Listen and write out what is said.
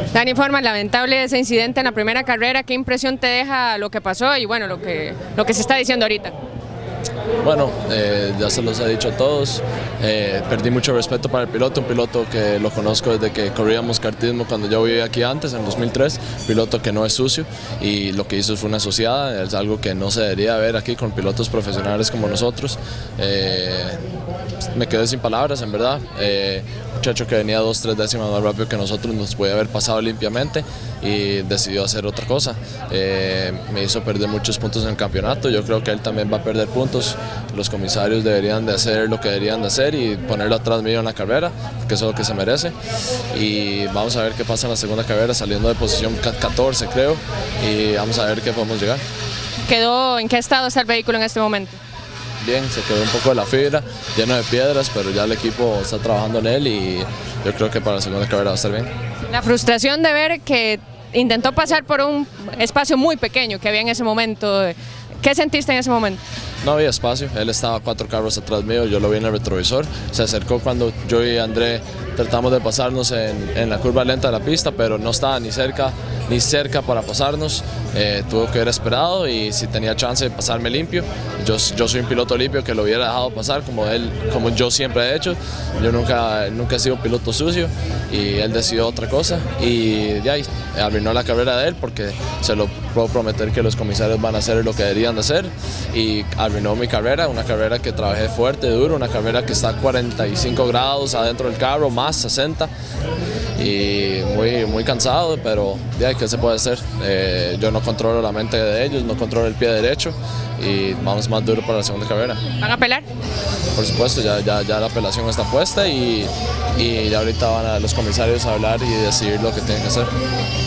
Dani Forman, lamentable ese incidente en la primera carrera, ¿qué impresión te deja lo que pasó y bueno, lo que se está diciendo ahorita? Bueno, ya se los he dicho a todos, perdí mucho respeto para el piloto, un piloto que lo conozco desde que corríamos kartismo cuando yo vivía aquí antes, en 2003, piloto que no es sucio y lo que hizo fue una asociada, es algo que no se debería ver aquí con pilotos profesionales como nosotros. Me quedé sin palabras, en verdad. Muchacho que venía 2-3 décimas más rápido que nosotros nos podía haber pasado limpiamente y decidió hacer otra cosa. Me hizo perder muchos puntos en el campeonato, yo creo que él también va a perder puntos. Los comisarios deberían de hacer lo que deberían de hacer y ponerlo atrás mío en la carrera, que eso es lo que se merece. Y vamos a ver qué pasa en la segunda carrera, saliendo de posición 14 creo, y vamos a ver qué podemos llegar. ¿En qué estado está el vehículo en este momento? Bien, se quedó un poco de la fibra, lleno de piedras, pero ya el equipo está trabajando en él y yo creo que para la segunda carrera va a estar bien. La frustración de ver que intentó pasar por un espacio muy pequeño que había en ese momento, ¿qué sentiste en ese momento? No había espacio, él estaba 4 carros atrás mío, yo lo vi en el retrovisor, se acercó cuando yo y André tratamos de pasarnos en la curva lenta de la pista, pero no estaba ni cerca para pasarnos, tuvo que haber esperado y si tenía chance de pasarme limpio, yo soy un piloto limpio que lo hubiera dejado pasar como yo siempre he hecho, yo nunca he sido un piloto sucio y él decidió otra cosa y de ahí arruinó la carrera de él porque se lo puedo prometer que los comisarios van a hacer lo que deberían de hacer y arruinó mi carrera, una carrera que trabajé fuerte, duro, una carrera que está a 45 grados adentro del carro, más 60 y muy cansado, pero ya, ¿qué se puede hacer? Yo no controlo la mente de ellos, no controlo el pie derecho y vamos más duro para la segunda carrera. ¿Van a apelar? Por supuesto, ya la apelación está puesta y ya ahorita van a los comisarios a hablar y decidir lo que tienen que hacer.